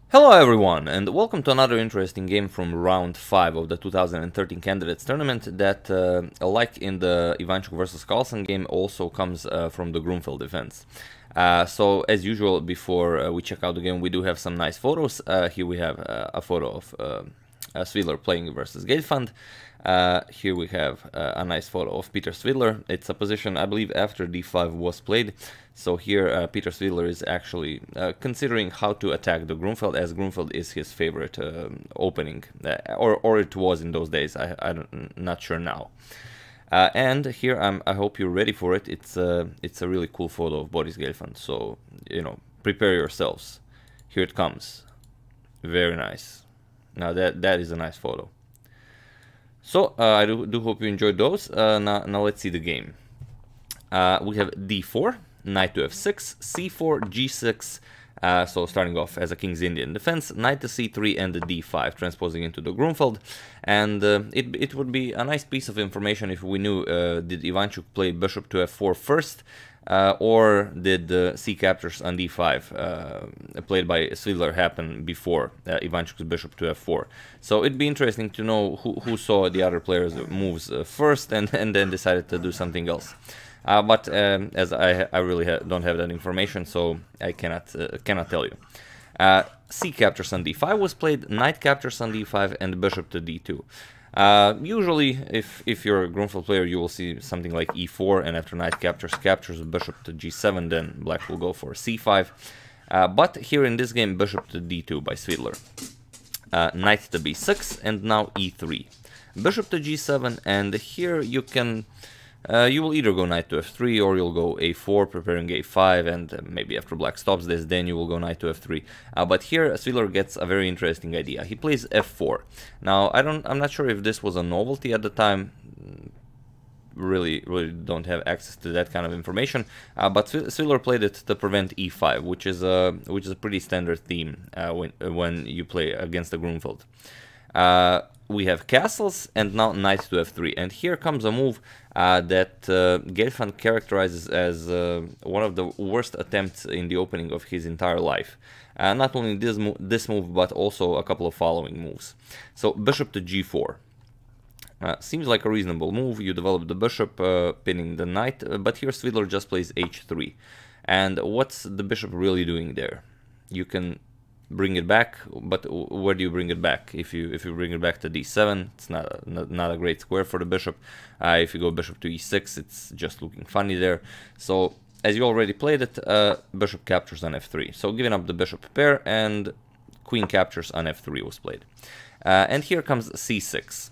Hello everyone, and welcome to another interesting game from round 5 of the 2013 Candidates Tournament that, like in the Ivanchuk vs Carlsen game, also comes from the Gruenfeld defense. So, as usual, before we check out the game, we do have some nice photos. Here we have a photo of Svidler playing versus Gelfand. Here we have a nice photo of Peter Svidler. It's a position, I believe, after d5 was played. So here Peter Svidler is actually considering how to attack the Gruenfeld, as Gruenfeld is his favorite opening, or it was in those days. I'm not sure now. And here I hope you're ready for it. It's a really cool photo of Boris Gelfand. So prepare yourselves. Here it comes. Very nice. Now that is a nice photo. So I do hope you enjoyed those. Now let's see the game. We have d4, knight to f6, c4, g6. So starting off as a King's Indian defense, knight to c3 and the d5, transposing into the Gruenfeld. And it would be a nice piece of information if we knew, did Ivanchuk play bishop to f4 first, or did c captures on d5 played by Svidler happen before Ivanchuk's bishop to f4. So it'd be interesting to know who saw the other players' moves first and then decided to do something else. But as I really don't have that information, so I cannot tell you. C captures on d5 was played, knight captures on d5, and bishop to d2. Usually, if you're a Gruenfeld player, you will see something like e4, and after knight captures bishop to g7, then black will go for c5. But here in this game, bishop to d2 by Svidler. Knight to b6, and now e3. Bishop to g7, and here you can... you will either go knight to f3 or you'll go a4, preparing a5, and maybe after black stops this, then you will go knight to f3. But here Svidler gets a very interesting idea. He plays f4. Now I'm not sure if this was a novelty at the time. Really don't have access to that kind of information. But Svidler played it to prevent e5, which is a pretty standard theme when you play against the Gruenfeld. We have castles, and now knight to f3. And here comes a move that Gelfand characterizes as one of the worst attempts in the opening of his entire life. Not only this move, but also a couple of following moves. So bishop to g4. Seems like a reasonable move. You develop the bishop, pinning the knight, but here Svidler just plays h3. And what's the bishop really doing there? You can bring it back, but where do you bring it back? If you bring it back to d7, it's not a great square for the bishop. If you go bishop to e6, it's just looking funny there. So as you already played it, bishop captures on f3. So giving up the bishop pair, and queen captures on f3 was played. And here comes c6.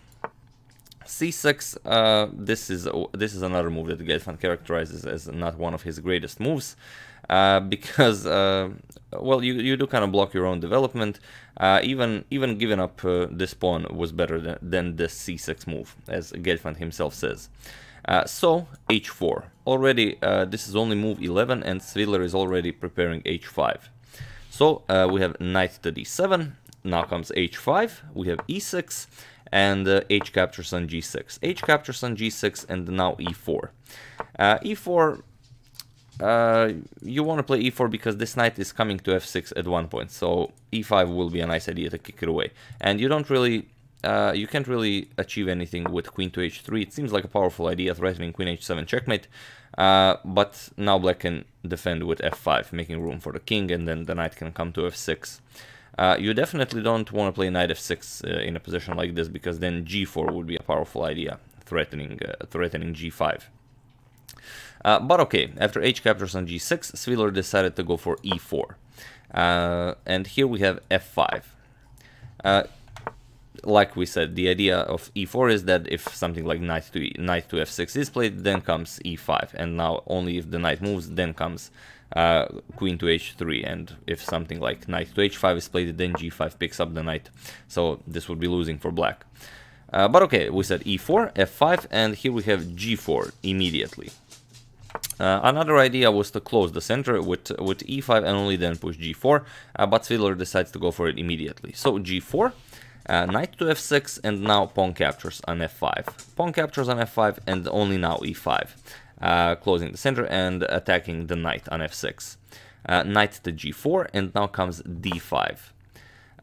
c6. This is another move that Gelfand characterizes as not one of his greatest moves. Because well, you do kind of block your own development. Even giving up this pawn was better than this c6 move, as Gelfand himself says. So h4. Already this is only move 11, and Svidler is already preparing h5. So we have knight to d7. Now comes h5. We have e6, and h captures on g6. H captures on g6, and now e4. E4. You want to play e4 because this knight is coming to f6 at one point, so e5 will be a nice idea to kick it away. And you don't really, you can't really achieve anything with queen to h3. It seems like a powerful idea, threatening queen h7 checkmate, but now black can defend with f5, making room for the king, and then the knight can come to f6. You definitely don't want to play knight f6 in a position like this, because then g4 would be a powerful idea, threatening g5. But okay, after h captures on g6, Svidler decided to go for e4. And here we have f5. Like we said, the idea of e4 is that if something like knight to f6 is played, then comes e5. And now only if the knight moves, then comes queen to h3. And if something like knight to h5 is played, then g5 picks up the knight. So this would be losing for black. But okay, we said e4, f5, and here we have g4 immediately. Another idea was to close the center with e5 and only then push g4, but Svidler decides to go for it immediately. So g4, knight to f6, and now pawn captures on f5. Pawn captures on f5, and only now e5, closing the center and attacking the knight on f6. Knight to g4, and now comes d5.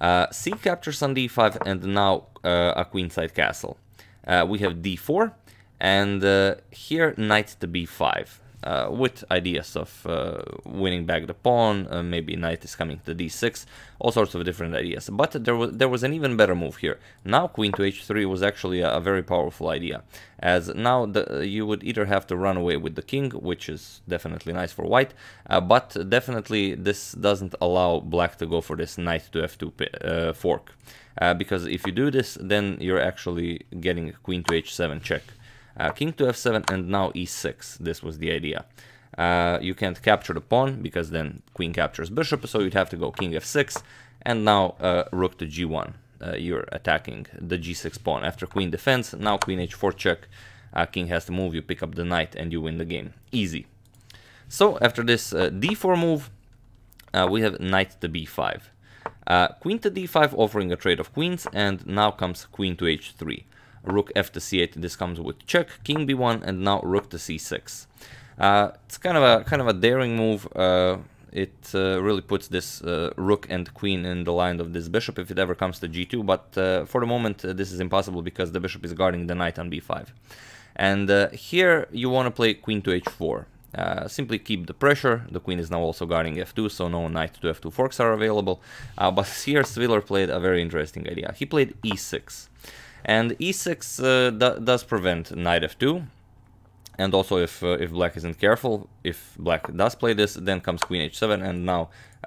C captures on d5, and now a queenside castle. We have d4, and here knight to b5, with ideas of winning back the pawn. Maybe knight is coming to d6, all sorts of different ideas. But there was an even better move here. Now queen to h3 was actually a very powerful idea, as now you would either have to run away with the king, which is definitely nice for white, but definitely this doesn't allow black to go for this knight to f2 fork, because if you do this, then you're actually getting queen to h7 check. King to f7, and now e6. This was the idea. You can't capture the pawn, because then queen captures bishop, so you'd have to go king f6, and now rook to g1. You're attacking the g6 pawn. After queen defends, now queen h4 check. King has to move, you pick up the knight, and you win the game. Easy. So after this d4 move, we have knight to b5. Queen to d5 offering a trade of queens, and now comes queen to h3. Rook f to c8, this comes with check, king b1, and now rook to c6. It's kind of a daring move. It really puts this rook and queen in the line of this bishop if it ever comes to g2, but for the moment this is impossible because the bishop is guarding the knight on b5. And here you want to play queen to h4. Simply keep the pressure. The queen is now also guarding f2, so no knight to f2 forks are available. But here Svidler played a very interesting idea. He played e6. And e6 does prevent knight f2, and also if black isn't careful, if black does play this, then comes queen h7, and now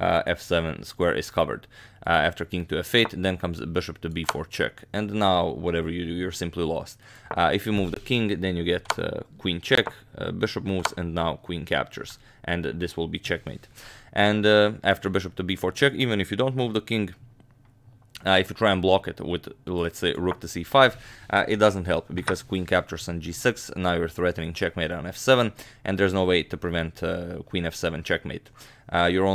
f7 square is covered. After king to f8, then comes bishop to b4 check, and now whatever you do, you're simply lost. If you move the king, then you get queen check, bishop moves, and now queen captures, and this will be checkmate. And after bishop to b4 check, even if you don't move the king, if you try and block it with, let's say, rook to c5, it doesn't help, because queen captures on g6, now you're threatening checkmate on f7, and there's no way to prevent queen f7 checkmate. Your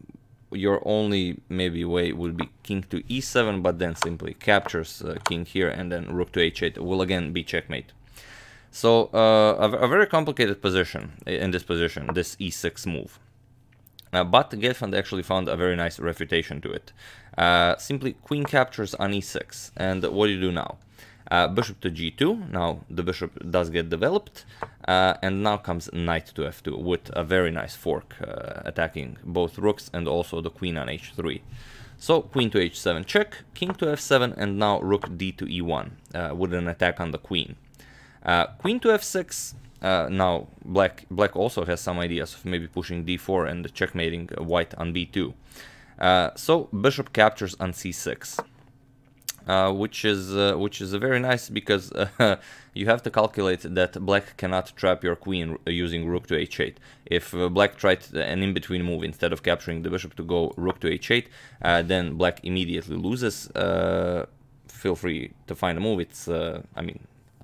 only maybe way would be king to e7, but then simply captures king here, and then rook to h8 will again be checkmate. So a very complicated position in this position, this e6 move. But Gelfand actually found a very nice refutation to it. Simply queen captures on e6, and what do you do now? Bishop to g2, now the bishop does get developed, and now comes knight to f2 with a very nice fork, attacking both rooks and also the queen on h3. So queen to h7 check, king to f7, and now rook d to e1 with an attack on the queen. Queen to f6. Now black also has some ideas of maybe pushing d4 and checkmating white on b2. So bishop captures on c6, which is very nice, because you have to calculate that black cannot trap your queen using rook to h8. If black tried an in-between move instead of capturing the bishop to go rook to h8, then black immediately loses. Feel free to find a move. It's I mean,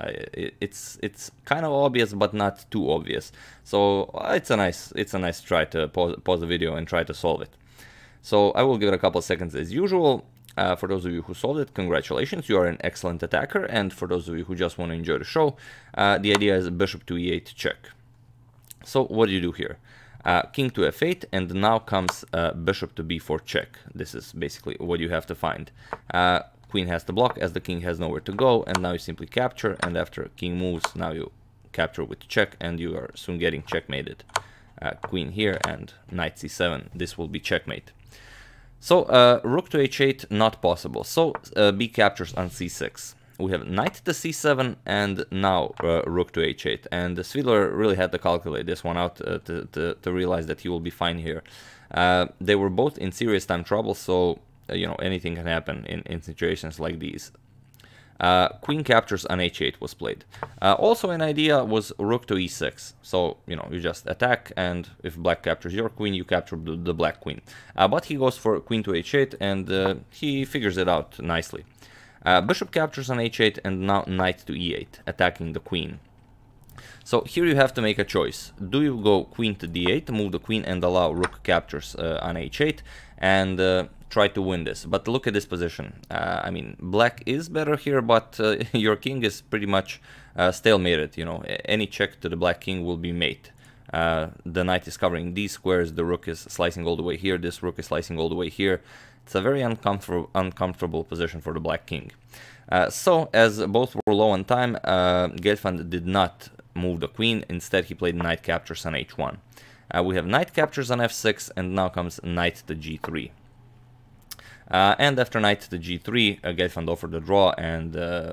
it's kind of obvious, but not too obvious. So it's a nice try to pause the video and try to solve it. So I will give it a couple of seconds as usual. For those of you who solved it, congratulations, you are an excellent attacker. And for those of you who just want to enjoy the show, the idea is bishop to e8 check. So what do you do here? King to f8, and now comes bishop to b4 check. This is basically what you have to find. Queen has to block, as the king has nowhere to go, and now you simply capture, and after king moves, now you capture with check, and you are soon getting checkmated. Queen here, and knight c7, this will be checkmate. So rook to h8, not possible, so b captures on c6. We have knight to c7, and now rook to h8, and Svidler really had to calculate this one out to realize that he will be fine here. They were both in serious time trouble, so you know, anything can happen in situations like these. Queen captures on h8 was played. Also an idea was rook to e6. So, you know, you just attack, and if black captures your queen, you capture the black queen. But he goes for queen to h8, and he figures it out nicely. Bishop captures on h8, and now knight to e8, attacking the queen. So here you have to make a choice. Do you go queen to d8, move the queen, and allow rook captures on h8, and try to win this? But look at this position. I mean, black is better here, but your king is pretty much stalemated. You know, any check to the black king will be mate. The knight is covering these squares, the rook is slicing all the way here, this rook is slicing all the way here. It's a very uncomfortable position for the black king. So, as both were low on time, Gelfand did not move the queen. Instead, he played knight captures on h1. We have knight captures on f6, and now comes knight to g3. And after knight to g3, Gelfand offered a draw, and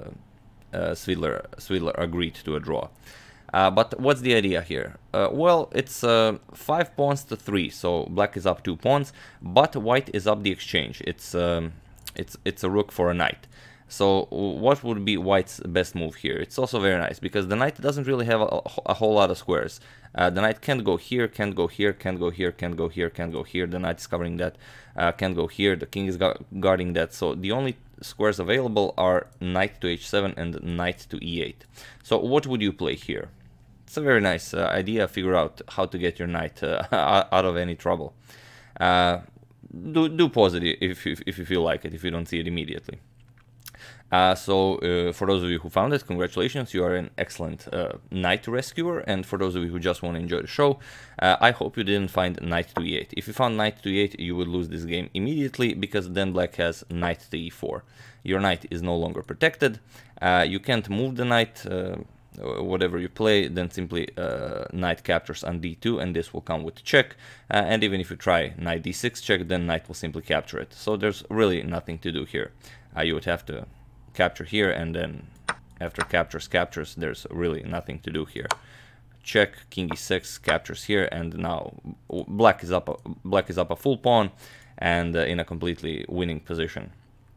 Svidler agreed to a draw. But what's the idea here? Well, it's 5 pawns to 3, so black is up 2 pawns, but white is up the exchange. It's a rook for a knight. So what would be white's best move here? It's also very nice, because the knight doesn't really have a whole lot of squares. The knight can't go here, can't go here, can't go here, can't go here, can't go here. The knight is covering that, can't go here. The king is guarding that. So the only squares available are knight to h7 and knight to e8. So what would you play here? It's a very nice idea. Figure out how to get your knight out of any trouble. Do pause it if you feel like it, if you don't see it immediately. So for those of you who found it, congratulations, you are an excellent knight rescuer. And for those of you who just want to enjoy the show, I hope you didn't find knight to e8. If you found knight to e8, you would lose this game immediately, because then black has knight to e4. Your knight is no longer protected. You can't move the knight. Whatever you play, then simply knight captures on d2, and this will come with check. And even if you try knight d6 check, then knight will simply capture it. So there's really nothing to do here. You would have to capture here, and then after captures, there's really nothing to do here. Check, king e6 captures here, and now black is up a full pawn, and in a completely winning position.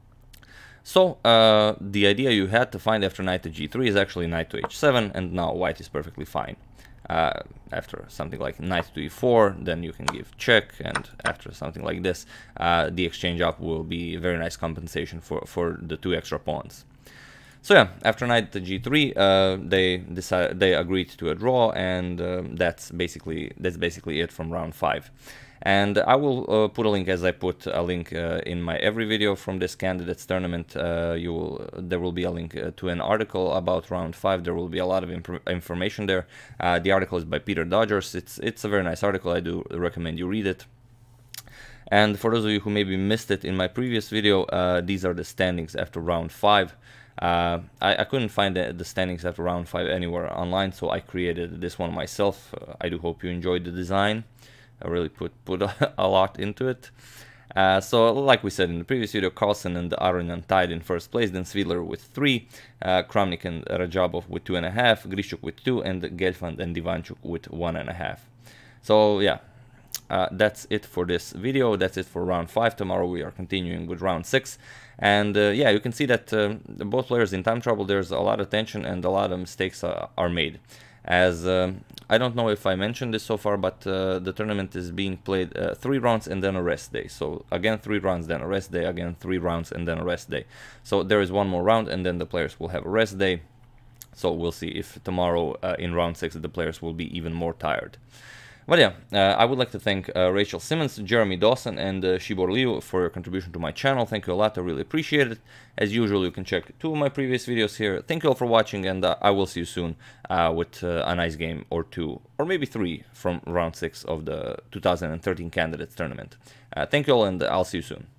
So the idea you had to find after knight to g3 is actually knight to h7, and now white is perfectly fine. After something like knight to e4, then you can give check, and after something like this, the exchange up will be very nice compensation for the 2 extra pawns. So yeah, after knight to g3, they agreed to a draw, and that's basically it from round 5. And I will put a link, as I put a link in my every video from this candidates tournament. There will be a link to an article about round 5. There will be a lot of information there. The article is by Peter Dodgers. It's a very nice article. I do recommend you read it. And for those of you who maybe missed it in my previous video, these are the standings after round 5. I couldn't find the standings after round 5 anywhere online, so I created this one myself. I do hope you enjoyed the design. I really put a lot into it. So, like we said in the previous video, Carlsen and Aronen tied in first place, then Svidler with 3, Kramnik and Rajabov with 2.5, Grishuk with 2, and Gelfand and Divanchuk with 1.5. So, yeah, that's it for this video. That's it for round 5. Tomorrow we are continuing with round 6. And yeah, you can see that both players in time trouble. There's a lot of tension and a lot of mistakes are made. As I don't know if I mentioned this so far, but the tournament is being played 3 rounds and then a rest day. So again 3 rounds, then a rest day, again 3 rounds and then a rest day. So there is one more round, and then the players will have a rest day. So we'll see if tomorrow in round 6 the players will be even more tired. But yeah, I would like to thank Rachel Simmons, Jeremy Dawson, and Shibor Liu for your contribution to my channel. Thank you a lot, I really appreciate it. As usual, you can check 2 of my previous videos here. Thank you all for watching, and I will see you soon with a nice game or 2, or maybe 3 from round 6 of the 2013 Candidates Tournament. Thank you all, and I'll see you soon.